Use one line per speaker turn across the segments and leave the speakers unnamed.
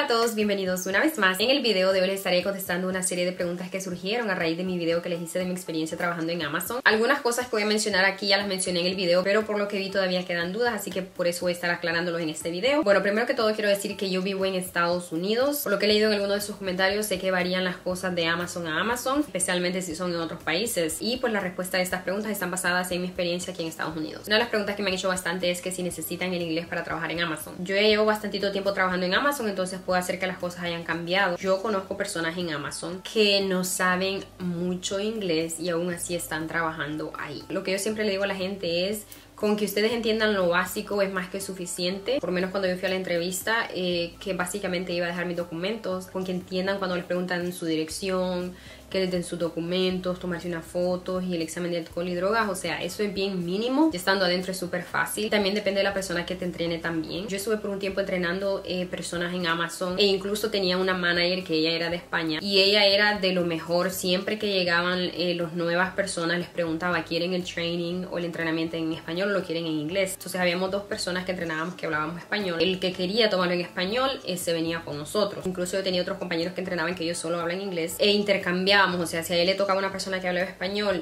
a todos, bienvenidos una vez más. En el video de hoy les estaré contestando una serie de preguntas que surgieron a raíz de mi video que les hice de mi experiencia trabajando en Amazon. Algunas cosas que voy a mencionar aquí ya las mencioné en el video, pero por lo que vi todavía quedan dudas, así que por eso voy a estar aclarándolos en este video. Bueno, primero que todo quiero decir que yo vivo en Estados Unidos. Por lo que he leído en algunos de sus comentarios, sé que varían las cosas de Amazon a Amazon, especialmente si son en otros países. Y pues la respuesta de estas preguntas están basadas en mi experiencia aquí en Estados Unidos. Una de las preguntas que me han hecho bastante es que si necesitan el inglés para trabajar en Amazon. Yo llevo bastantito tiempo trabajando en Amazon, entonces puede hacer que las cosas hayan cambiado. Yo conozco personas en Amazon que no saben mucho inglés y aún así están trabajando ahí. Lo que yo siempre le digo a la gente es: con que ustedes entiendan lo básico es más que suficiente. Por lo menos cuando yo fui a la entrevista, que básicamente iba a dejar mis documentos, con que entiendan cuando les preguntan su dirección, que les den sus documentos, tomarse unas fotos y el examen de alcohol y drogas. O sea, eso es bien mínimo. Estando adentro es súper fácil. También depende de la persona que te entrene también. Yo estuve por un tiempo entrenando personas en Amazon e incluso tenía una manager que ella era de España y ella era de lo mejor. Siempre que llegaban las nuevas personas les preguntaba: ¿quieren el training o el entrenamiento en español o lo quieren en inglés? Entonces habíamos dos personas que entrenábamos que hablábamos español. El que quería tomarlo en español se venía con nosotros. Incluso yo tenía otros compañeros que entrenaban que ellos solo hablan inglés e intercambiábamos. O sea, si a él le tocaba una persona que hablaba español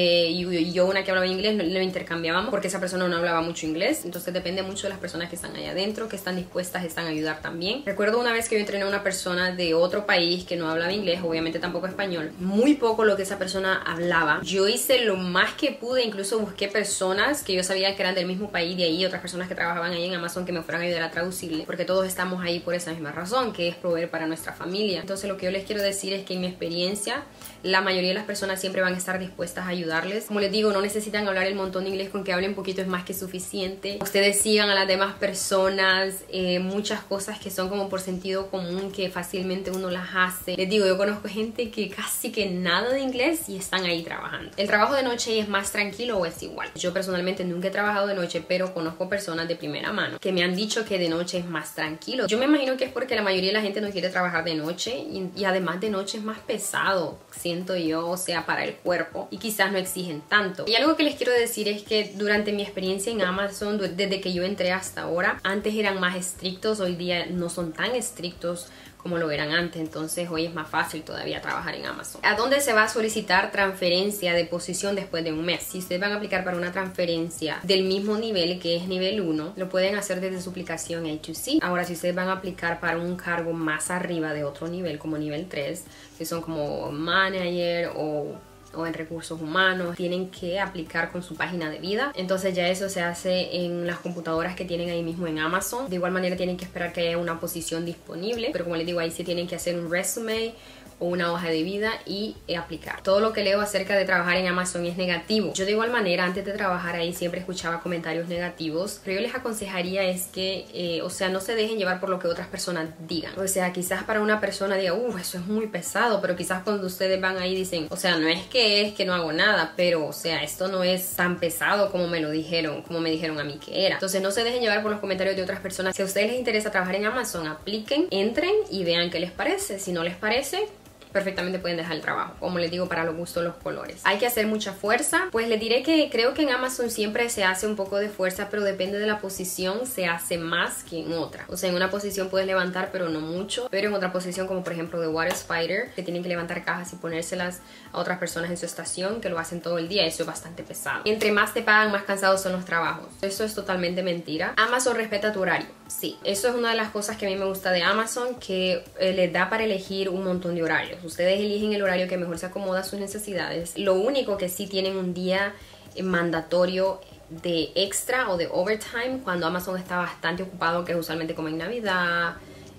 y yo una que hablaba inglés, lo intercambiábamos porque esa persona no hablaba mucho inglés. Entonces depende mucho de las personas que están allá adentro, que están dispuestas, están a ayudar también. Recuerdo una vez que yo entrené a una persona de otro país que no hablaba inglés, obviamente tampoco español, muy poco lo que esa persona hablaba. Yo hice lo más que pude, incluso busqué personas que yo sabía que eran del mismo país de ahí, otras personas que trabajaban ahí en Amazon, que me fueran a ayudar a traducirle, porque todos estamos ahí por esa misma razón, que es proveer para nuestra familia. Entonces lo que yo les quiero decir es que en mi experiencia la mayoría de las personas siempre van a estar dispuestas a ayudarles. Como les digo, no necesitan hablar el montón de inglés, con que hablen poquito es más que suficiente. Ustedes sigan a las demás personas, muchas cosas que son como por sentido común que fácilmente uno las hace. Les digo, yo conozco gente que casi que nada de inglés y están ahí trabajando. ¿El trabajo de noche es más tranquilo o es igual? Yo personalmente nunca he trabajado de noche, pero conozco personas de primera mano que me han dicho que de noche es más tranquilo. Yo me imagino que es porque la mayoría de la gente no quiere trabajar de noche y además de noche es más pesado, siento yo, o sea, para el cuerpo, y quizás no exigen tanto. Y algo que les quiero decir es que durante mi experiencia en Amazon, desde que yo entré hasta ahora, antes eran más estrictos, hoy día no son tan estrictos como lo eran antes, entonces hoy es más fácil todavía trabajar en Amazon. ¿A dónde se va a solicitar transferencia de posición después de un mes? Si ustedes van a aplicar para una transferencia del mismo nivel, que es nivel 1, lo pueden hacer desde su aplicación A2C. Ahora, si ustedes van a aplicar para un cargo más arriba de otro nivel, como nivel 3, que son como manager o en recursos humanos, tienen que aplicar con su página de vida. Entonces ya eso se hace en las computadoras que tienen ahí mismo en Amazon. De igual manera tienen que esperar que haya una posición disponible, pero como les digo, ahí sí tienen que hacer un resume o una hoja de vida y aplicar. Todo lo que leo acerca de trabajar en Amazon es negativo. Yo de igual manera antes de trabajar ahí siempre escuchaba comentarios negativos, pero yo les aconsejaría es que, o sea, no se dejen llevar por lo que otras personas digan. O sea, quizás para una persona diga, eso es muy pesado, pero quizás cuando ustedes van ahí dicen, o sea, no es que no hago nada, pero, o sea, esto no es tan pesado como me lo dijeron, como me dijeron a mí que era. Entonces no se dejen llevar por los comentarios de otras personas. Si a ustedes les interesa trabajar en Amazon, apliquen, entren y vean qué les parece. Si no les parece, perfectamente pueden dejar el trabajo. Como les digo, para los gustos los colores. Hay que hacer mucha fuerza. Pues les diré que creo que en Amazon siempre se hace un poco de fuerza, pero depende de la posición, se hace más que en otra. O sea, en una posición puedes levantar, pero no mucho. Pero en otra posición, como por ejemplo de Water Spider, que tienen que levantar cajas y ponérselas a otras personas en su estación, que lo hacen todo el día, eso es bastante pesado. Entre más te pagan, más cansados son los trabajos. Eso es totalmente mentira. Amazon respeta tu horario. Sí, eso es una de las cosas que a mí me gusta de Amazon, que les da para elegir un montón de horarios. Ustedes eligen el horario que mejor se acomoda a sus necesidades. Lo único que sí tienen un día mandatorio de extra o de overtime cuando Amazon está bastante ocupado, que es usualmente como en Navidad,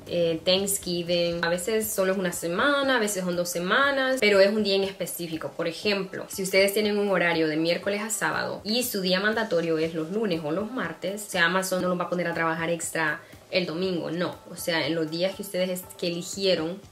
Thanksgiving. A veces solo es una semana, a veces son 2 semanas, pero es un día en específico. Por ejemplo, si ustedes tienen un horario de miércoles a sábado y su día mandatorio es los lunes o los martes, o sea, Amazon no los va a poner a trabajar extra el domingo, no. O sea, en los días que ustedes que eligieron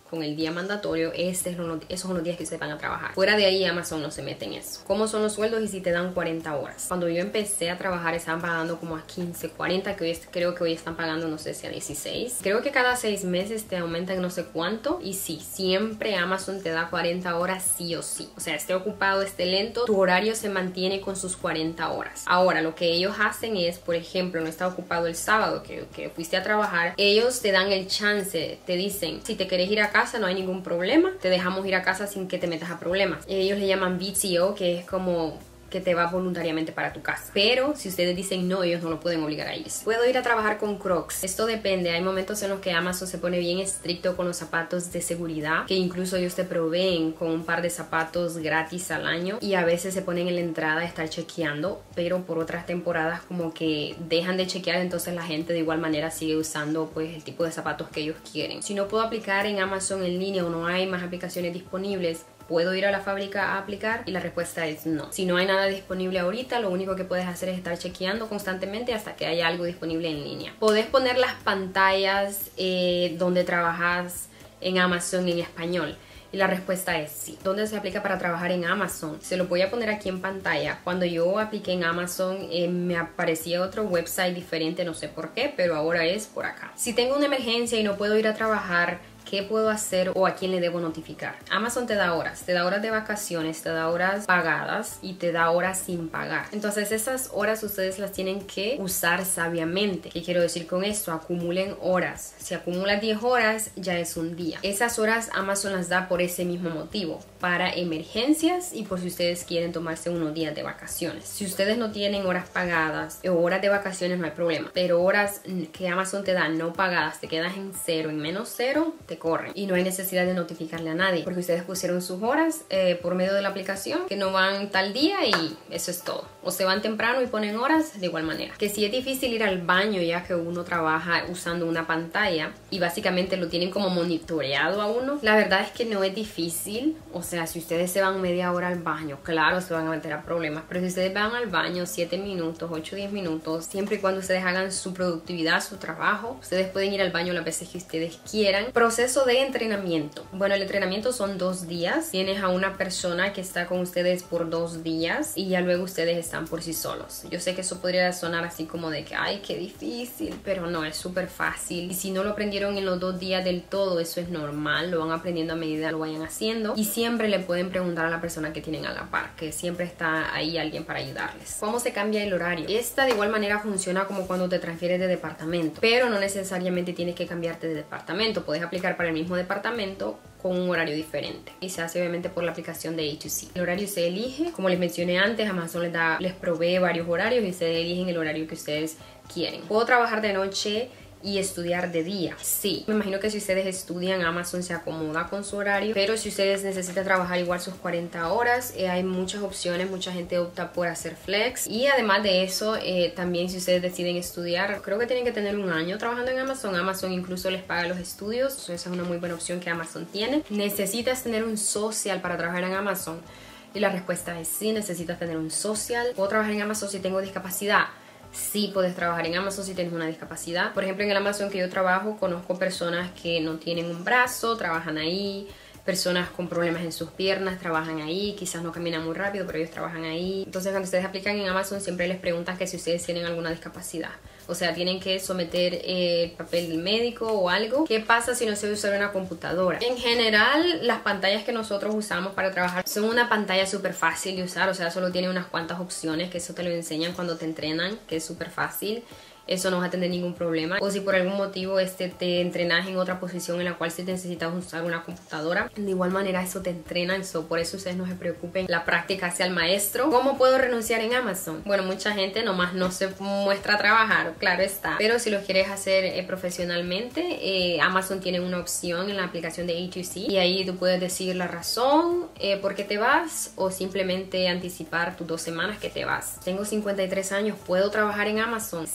con el día mandatorio, esos son los días que ustedes van a trabajar. Fuera de ahí Amazon no se mete en eso. ¿Cómo son los sueldos y si te dan 40 horas? Cuando yo empecé a trabajar estaban pagando como a 15, 40, que hoy creo que hoy están pagando no sé si a 16. Creo que cada 6 meses te aumentan no sé cuánto, y sí, siempre Amazon te da 40 horas sí o sí. O sea, esté ocupado, esté lento, tu horario se mantiene con sus 40 horas. Ahora, lo que ellos hacen es, por ejemplo, no está ocupado el sábado que fuiste a trabajar, ellos te dan el chance, te dicen, si te querés ir a casa no hay ningún problema, te dejamos ir a casa sin que te metas a problemas. Ellos le llaman VTO, que es como que te va voluntariamente para tu casa. Pero si ustedes dicen no, ellos no lo pueden obligar a irse. Puedo ir a trabajar con Crocs. Esto depende. Hay momentos en los que Amazon se pone bien estricto con los zapatos de seguridad, que incluso ellos te proveen con un par de zapatos gratis al año, y a veces se ponen en la entrada a estar chequeando, pero por otras temporadas como que dejan de chequear, entonces la gente de igual manera sigue usando pues el tipo de zapatos que ellos quieren. Si no puedo aplicar en Amazon en línea o no hay más aplicaciones disponibles, ¿puedo ir a la fábrica a aplicar? Y la respuesta es no. Si no hay nada disponible ahorita, lo único que puedes hacer es estar chequeando constantemente hasta que haya algo disponible en línea. Podés poner las pantallas donde trabajas en Amazon en español. Y la respuesta es sí. ¿Dónde se aplica para trabajar en Amazon? Se lo voy a poner aquí en pantalla. Cuando yo apliqué en Amazon me aparecía otro website diferente, no sé por qué, pero ahora es por acá. Si tengo una emergencia y no puedo ir a trabajar, ¿qué puedo hacer o a quién le debo notificar? Amazon te da horas de vacaciones, te da horas pagadas y te da horas sin pagar. Entonces esas horas ustedes las tienen que usar sabiamente. ¿Qué quiero decir con esto? Acumulen horas. Si acumulas 10 horas ya es un día. Esas horas Amazon las da por ese mismo motivo, para emergencias y por si ustedes quieren tomarse unos días de vacaciones. Si ustedes no tienen horas pagadas o horas de vacaciones no hay problema, pero horas que Amazon te da no pagadas, te quedas en cero, en menos cero, te corren y no hay necesidad de notificarle a nadie porque ustedes pusieron sus horas por medio de la aplicación, que no van tal día y eso es todo. O se van temprano y ponen horas de igual manera. Que si es difícil ir al baño ya que uno trabaja usando una pantalla y básicamente lo tienen como monitoreado a uno, la verdad es que no es difícil. O sea, si ustedes se van media hora al baño, claro, se van a meter a problemas, pero si ustedes van al baño 7 minutos, 8, 10 minutos, siempre y cuando ustedes hagan su productividad, su trabajo, ustedes pueden ir al baño las veces que ustedes quieran. Proceso de entrenamiento. Bueno, el entrenamiento son 2 días. Tienes a una persona que está con ustedes por 2 días y ya luego ustedes están por sí solos. Yo sé que eso podría sonar así como de que ay, qué difícil, pero no, es súper fácil. Y si no lo aprendieron en los 2 días del todo, eso es normal, lo van aprendiendo a medida que lo vayan haciendo, y siempre le pueden preguntar a la persona que tienen a la par, que siempre está ahí alguien para ayudarles. ¿Cómo se cambia el horario? Esta de igual manera funciona como cuando te transfieres de departamento, pero no necesariamente tienes que cambiarte de departamento. Puedes aplicar para el mismo departamento con un horario diferente y se hace obviamente por la aplicación de A2C. El horario se elige, como les mencioné antes, Amazon les provee varios horarios y ustedes eligen el horario que ustedes quieren. Puedo trabajar de noche y estudiar de día. Sí, me imagino que si ustedes estudian, Amazon se acomoda con su horario, pero si ustedes necesitan trabajar igual sus 40 horas, hay muchas opciones, mucha gente opta por hacer flex, y además de eso, también si ustedes deciden estudiar, creo que tienen que tener 1 año trabajando en Amazon. Amazon incluso les paga los estudios, esa es una muy buena opción que Amazon tiene. ¿Necesitas tener un social para trabajar en Amazon? Y la respuesta es sí, necesitas tener un social. ¿Puedo trabajar en Amazon si tengo discapacidad? Sí, puedes trabajar en Amazon si tienes una discapacidad. Por ejemplo, en el Amazon que yo trabajo, conozco personas que no tienen un brazo, trabajan ahí. Personas con problemas en sus piernas trabajan ahí, quizás no caminan muy rápido, pero ellos trabajan ahí. Entonces, cuando ustedes aplican en Amazon, siempre les preguntan que si ustedes tienen alguna discapacidad. O sea, tienen que someter el papel del médico o algo. ¿Qué pasa si no se usa una computadora? En general, las pantallas que nosotros usamos para trabajar son una pantalla súper fácil de usar. O sea, solo tiene unas cuantas opciones, que eso te lo enseñan cuando te entrenan, que es súper fácil. Eso no va a tener ningún problema. O si por algún motivo te entrenas en otra posición en la cual sí necesitas usar una computadora, de igual manera eso te entrena. Por eso ustedes no se preocupen, la práctica hacia el maestro. ¿Cómo puedo renunciar en Amazon? Bueno, mucha gente nomás no se muestra a trabajar, claro está, pero si lo quieres hacer profesionalmente, Amazon tiene una opción en la aplicación de A2C y ahí tú puedes decir la razón por qué te vas, o simplemente anticipar tus 2 semanas que te vas. Tengo 53 años, ¿puedo trabajar en Amazon? Sí,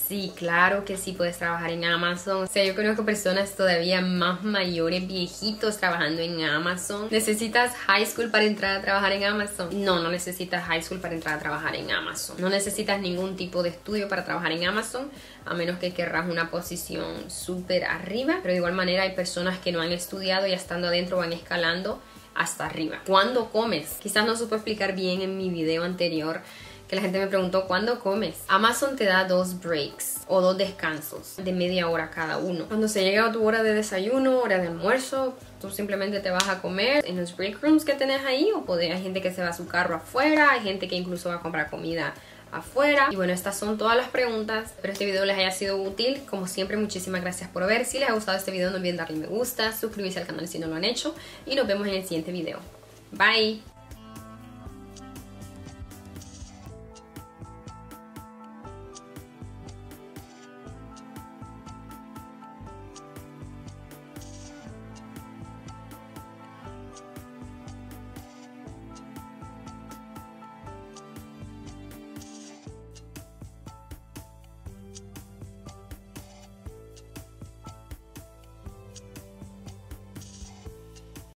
claro que sí puedes trabajar en Amazon. O sea, yo conozco personas todavía más mayores, viejitos, trabajando en Amazon. ¿Necesitas high school para entrar a trabajar en Amazon? No, no necesitas high school para entrar a trabajar en Amazon. No necesitas ningún tipo de estudio para trabajar en Amazon, a menos que querrás una posición súper arriba. Pero de igual manera hay personas que no han estudiado y estando adentro van escalando hasta arriba. ¿Cuándo comes? Quizás no supe explicar bien en mi video anterior, que la gente me preguntó ¿cuándo comes? Amazon te da 2 breaks o 2 descansos de media hora cada uno. Cuando se llega a tu hora de desayuno, hora de almuerzo, tú simplemente te vas a comer en los break rooms que tenés ahí, o hay gente que se va a su carro afuera, hay gente que incluso va a comprar comida afuera. Y bueno, estas son todas las preguntas. Espero este video les haya sido útil. Como siempre, muchísimas gracias por ver. Si les ha gustado este video, no olviden darle me gusta, suscribirse al canal si no lo han hecho, y nos vemos en el siguiente video. Bye.